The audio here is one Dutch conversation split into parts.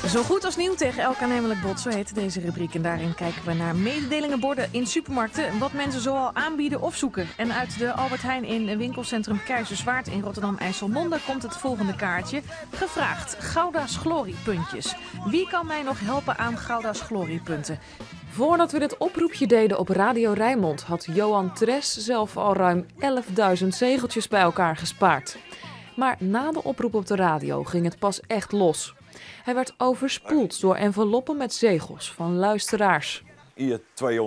Zo goed als nieuw tegen elk aannemelijk bod, zo heet deze rubriek. En daarin kijken we naar mededelingenborden in supermarkten, wat mensen zoal aanbieden of zoeken. En uit de Albert Heijn in winkelcentrum Keizerswaard in Rotterdam-IJsselmonde komt het volgende kaartje. Gevraagd, Gouda's gloriepuntjes. Wie kan mij nog helpen aan Gouda's gloriepunten? Voordat we dit oproepje deden op Radio Rijnmond had Johan Tres zelf al ruim 11.000 zegeltjes bij elkaar gespaard. Maar na de oproep op de radio ging het pas echt los. Hij werd overspoeld door enveloppen met zegels van luisteraars. Hier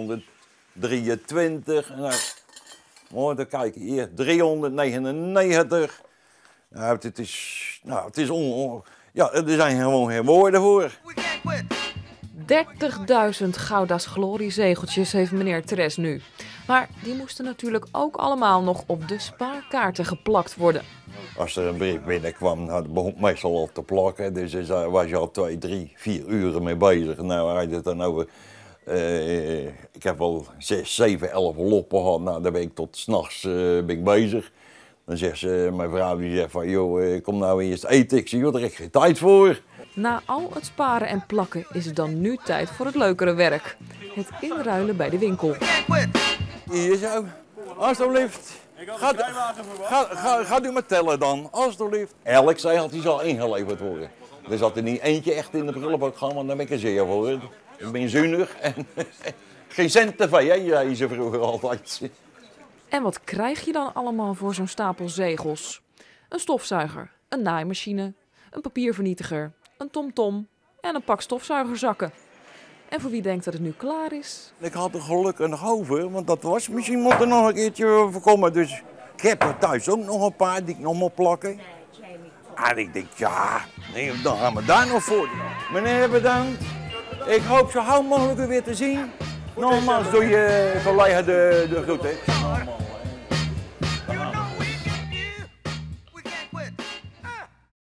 223. Nou, moet even kijken. Hier 399. Nou, het is ja, er zijn gewoon geen woorden voor. 30.000 Gouda's gloriezegeltjes heeft meneer Tres nu. Maar die moesten natuurlijk ook allemaal nog op de spaarkaarten geplakt worden. Als er een brief binnenkwam, nou, dat begon meestal al te plakken. Dus daar was je al 2, 3, 4 uren mee bezig. Nou, had je het dan over. Ik heb al 6, 7, 11 loppen gehad. Nou, daar ben ik tot 's nachts bezig. Dan zegt ze, mijn vrouw die zegt van, joh, kom nou eerst eten. Ik zeg, joh, daar heb ik geen tijd voor. Na al het sparen en plakken is het dan nu tijd voor het leukere werk. Het inruilen bij de winkel. Hier zo, alsjeblieft. Gaat u maar tellen dan, alsjeblieft. Elk zegeltje zal ingeleverd worden. Er zat er niet eentje echt in de prullenbak gaan, want daar ben ik er zeer voor. Ik ben zuinig en geen cent te veel, hè, zei ze vroeger altijd. En wat krijg je dan allemaal voor zo'n stapel zegels? Een stofzuiger, een naaimachine, een papiervernietiger, een tomtom en een pak stofzuigerzakken. En voor wie denkt dat het nu klaar is? Ik had er gelukkig nog over, want dat was misschien moet er nog een keertje voorkomen. Dus ik heb er thuis ook nog een paar die ik nog moet plakken. En ik denk, ja, nee, dan gaan we daar nog voor. Meneer, bedankt. Ik hoop zo gauw mogelijk weer te zien. Nogmaals doe je collega de groeten.